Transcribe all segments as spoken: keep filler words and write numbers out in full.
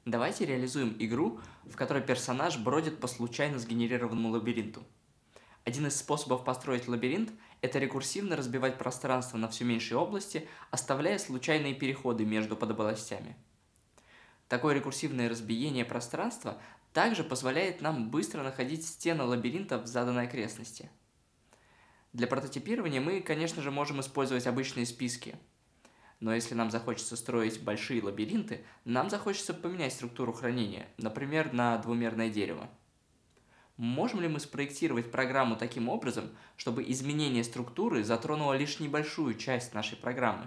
Давайте реализуем игру, в которой персонаж бродит по случайно сгенерированному лабиринту. Один из способов построить лабиринт – это рекурсивно разбивать пространство на все меньшие области, оставляя случайные переходы между подобластями. Такое рекурсивное разбиение пространства также позволяет нам быстро находить стены лабиринта в заданной окрестности. Для прототипирования мы, конечно же, можем использовать обычные списки. Но если нам захочется строить большие лабиринты, нам захочется поменять структуру хранения, например, на двумерное дерево. Можем ли мы спроектировать программу таким образом, чтобы изменение структуры затронуло лишь небольшую часть нашей программы?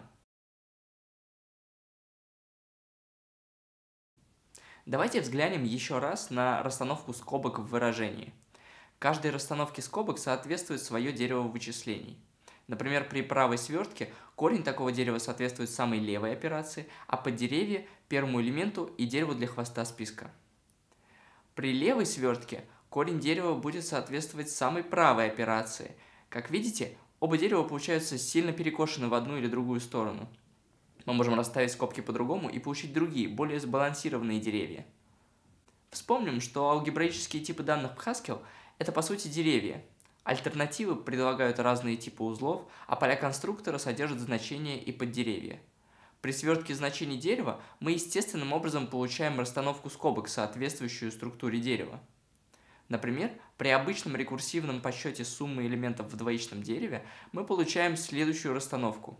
Давайте взглянем еще раз на расстановку скобок в выражении. Каждой расстановке скобок соответствует свое дерево вычислений. Например, при правой свертке корень такого дерева соответствует самой левой операции, а под деревья – первому элементу и дереву для хвоста списка. При левой свертке корень дерева будет соответствовать самой правой операции. Как видите, оба дерева получаются сильно перекошены в одну или другую сторону. Мы можем расставить скобки по-другому и получить другие, более сбалансированные деревья. Вспомним, что алгебраические типы данных в Haskell – это по сути деревья. Альтернативы предлагают разные типы узлов, а поля конструктора содержат значения и поддеревья. При свертке значений дерева мы естественным образом получаем расстановку скобок, соответствующую структуре дерева. Например, при обычном рекурсивном подсчете суммы элементов в двоичном дереве мы получаем следующую расстановку.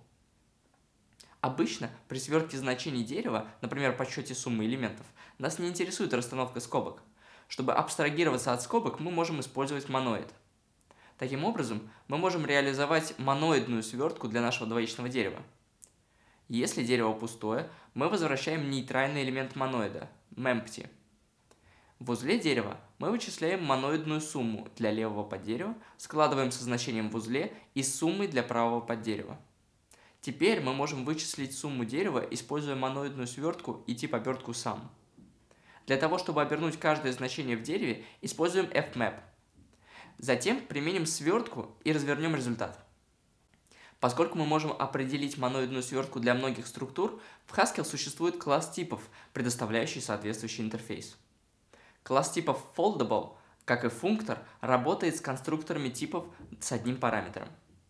Обычно при свертке значений дерева, например, подсчете суммы элементов, нас не интересует расстановка скобок. Чтобы абстрагироваться от скобок, мы можем использовать моноид. Таким образом, мы можем реализовать моноидную свертку для нашего двоичного дерева. Если дерево пустое, мы возвращаем нейтральный элемент моноида – mempty. В узле дерева мы вычисляем моноидную сумму для левого поддерева, складываем со значением в узле и суммой для правого поддерева. Теперь мы можем вычислить сумму дерева, используя моноидную свертку и тип обертку sum. Для того, чтобы обернуть каждое значение в дереве, используем fmap. Затем применим свертку и развернем результат. Поскольку мы можем определить моноидную свертку для многих структур, в Haskell существует класс типов, предоставляющий соответствующий интерфейс. Класс типов foldable, как и функтор, работает с конструкторами типов с одним параметром.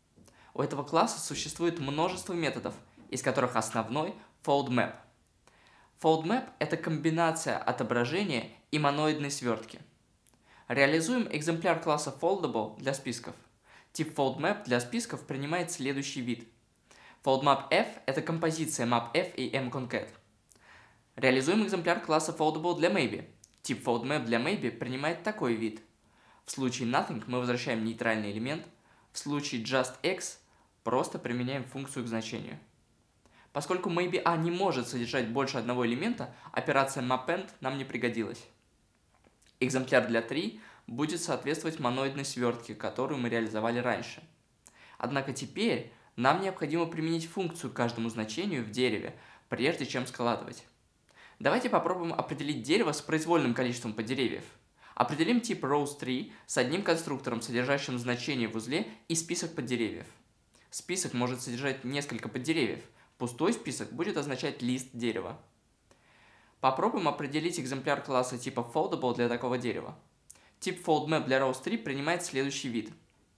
У этого класса существует множество методов, из которых основной – foldMap. foldMap – это комбинация отображения и моноидной свертки. Реализуем экземпляр класса foldable для списков. Тип foldMap для списков принимает следующий вид. foldMapF – это композиция mapF и mconcat. Реализуем экземпляр класса foldable для maybe. Тип foldMap для maybe принимает такой вид. В случае nothing мы возвращаем нейтральный элемент, в случае justX просто применяем функцию к значению. Поскольку maybe-a не может содержать больше одного элемента, операция mapend нам не пригодилась. Экземпляр для tree будет соответствовать моноидной свертке, которую мы реализовали раньше. Однако теперь нам необходимо применить функцию к каждому значению в дереве, прежде чем складывать. Давайте попробуем определить дерево с произвольным количеством поддеревьев. Определим тип rowsTree с одним конструктором, содержащим значение в узле и список поддеревьев. Список может содержать несколько поддеревьев. Пустой список будет означать лист дерева. Попробуем определить экземпляр класса типа foldable для такого дерева. Тип foldMap для rowsTree принимает следующий вид.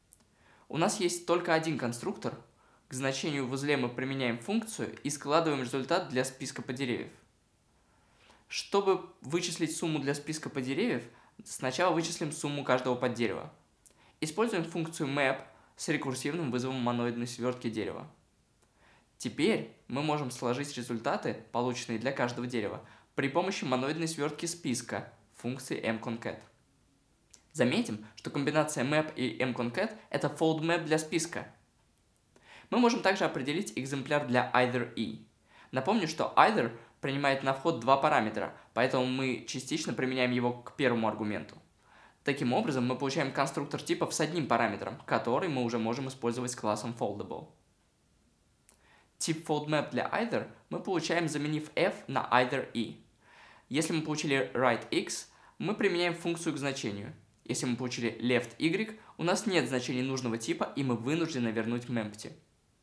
У нас есть только один конструктор. К значению в узле мы применяем функцию и складываем результат для списка поддеревьев. Чтобы вычислить сумму для списка поддеревьев, сначала вычислим сумму каждого поддерева. Используем функцию map с рекурсивным вызовом моноидной свертки дерева. Теперь мы можем сложить результаты, полученные для каждого дерева, при помощи моноидной свертки списка функции mconcat. Заметим, что комбинация map и mconcat – это foldMap для списка. Мы можем также определить экземпляр для either-e. Напомню, что either принимает на вход два параметра, поэтому мы частично применяем его к первому аргументу. Таким образом, мы получаем конструктор типов с одним параметром, который мы уже можем использовать с классом foldable. Тип foldMap для either мы получаем, заменив f на either-e. Если мы получили rightx, мы применяем функцию к значению. Если мы получили left-y, у нас нет значения нужного типа, и мы вынуждены вернуть mempty.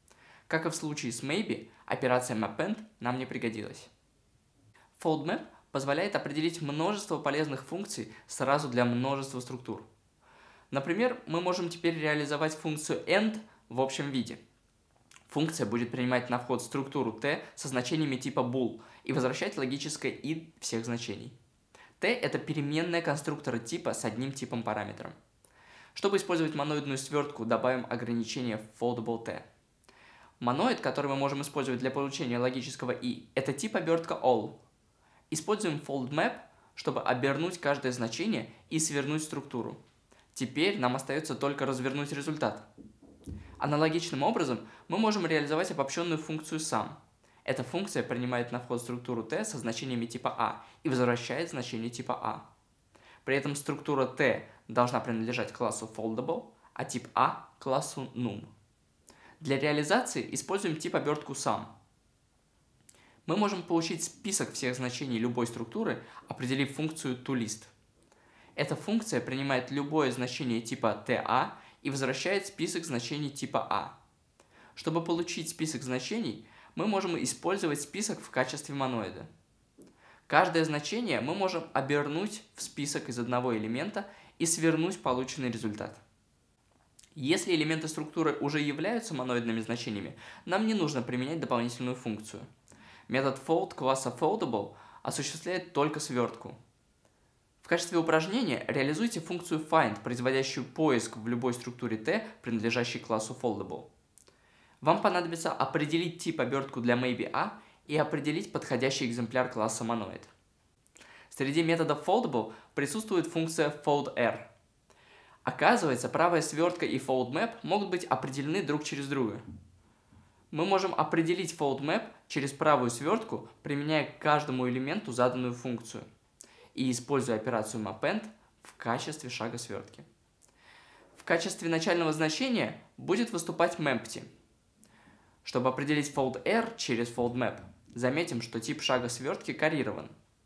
Как и в случае с maybe, операция mapend нам не пригодилась. foldMap позволяет определить множество полезных функций сразу для множества структур. Например, мы можем теперь реализовать функцию end в общем виде. Функция будет принимать на вход структуру t со значениями типа bool и возвращать логическое id всех значений. t – это переменная конструктора типа с одним типом параметром. Чтобы использовать моноидную свертку, добавим ограничение foldable t. Моноид, который мы можем использовать для получения логического i, это тип обертка all. Используем foldMap, чтобы обернуть каждое значение и свернуть структуру. Теперь нам остается только развернуть результат. Аналогичным образом мы можем реализовать обобщенную функцию sum. Эта функция принимает на вход структуру t со значениями типа a и возвращает значение типа a. При этом структура t должна принадлежать классу foldable, а тип a – классу num. Для реализации используем тип обертку sum. Мы можем получить список всех значений любой структуры, определив функцию toList. Эта функция принимает любое значение типа ta и возвращает список значений типа a. Чтобы получить список значений, мы можем использовать список в качестве моноида. Каждое значение мы можем обернуть в список из одного элемента и свернуть полученный результат. Если элементы структуры уже являются моноидными значениями, нам не нужно применять дополнительную функцию. Метод fold класса foldable осуществляет только свертку. В качестве упражнения реализуйте функцию find, производящую поиск в любой структуре t, принадлежащей классу foldable. Вам понадобится определить тип обертку для maybe_a и определить подходящий экземпляр класса monoid. Среди методов foldable присутствует функция foldR. Оказывается, правая свертка и foldMap могут быть определены друг через друга. Мы можем определить foldMap через правую свертку, применяя к каждому элементу заданную функцию и используя операцию mapend в качестве шага свертки. В качестве начального значения будет выступать mempty. Чтобы определить foldR через foldMap, заметим, что тип шага свертки карирован.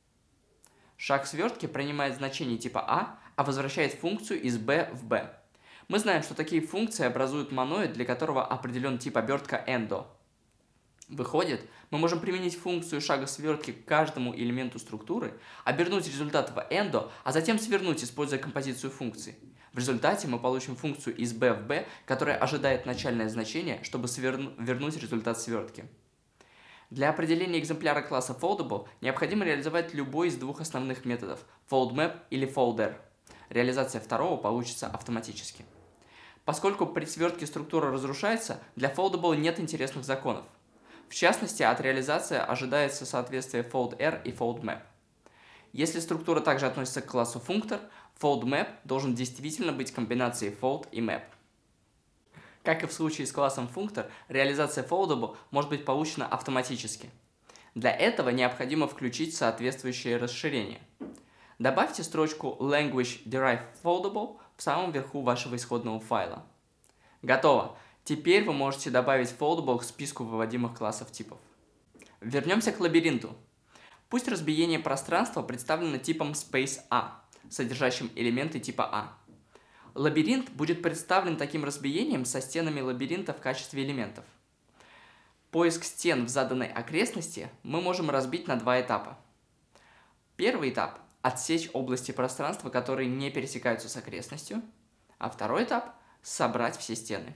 Шаг свертки принимает значение типа a, а возвращает функцию из b в b. Мы знаем, что такие функции образуют моноид, для которого определен тип обертка endo. Выходит, мы можем применить функцию шага свертки к каждому элементу структуры, обернуть результат в endo, а затем свернуть, используя композицию функций. В результате мы получим функцию из b в b, которая ожидает начальное значение, чтобы сверну... вернуть результат свертки. Для определения экземпляра класса foldable необходимо реализовать любой из двух основных методов – foldMap или foldR. Реализация второго получится автоматически. Поскольку при свертке структура разрушается, для foldable нет интересных законов. В частности, от реализации ожидается соответствие foldR и foldMap. Если структура также относится к классу функтор, foldMap должен действительно быть комбинацией fold и map. Как и в случае с классом функтор, реализация foldable может быть получена автоматически. Для этого необходимо включить соответствующее расширение. Добавьте строчку language derive foldable в самом верху вашего исходного файла. Готово! Теперь вы можете добавить foldable к списку выводимых классов типов. Вернемся к лабиринту. Пусть разбиение пространства представлено типом space_a, содержащим элементы типа a. Лабиринт будет представлен таким разбиением со стенами лабиринта в качестве элементов. Поиск стен в заданной окрестности мы можем разбить на два этапа. Первый этап – отсечь области пространства, которые не пересекаются с окрестностью, а второй этап – собрать все стены.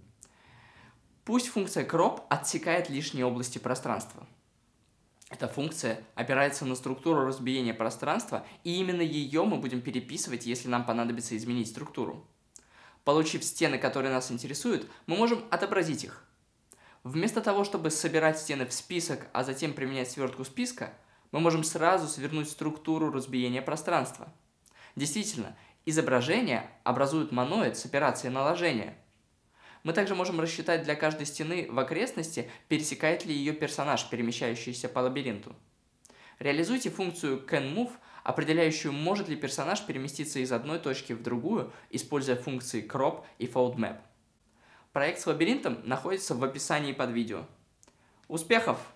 Пусть функция crop отсекает лишние области пространства. Эта функция опирается на структуру разбиения пространства, и именно ее мы будем переписывать, если нам понадобится изменить структуру. Получив стены, которые нас интересуют, мы можем отобразить их. Вместо того, чтобы собирать стены в список, а затем применять свертку списка, мы можем сразу свернуть структуру разбиения пространства. Действительно, изображение образует моноид с операцией наложения. Мы также можем рассчитать для каждой стены в окрестности, пересекает ли ее персонаж, перемещающийся по лабиринту. Реализуйте функцию canMove, определяющую, может ли персонаж переместиться из одной точки в другую, используя функции crop и foldMap. Проект с лабиринтом находится в описании под видео. Успехов!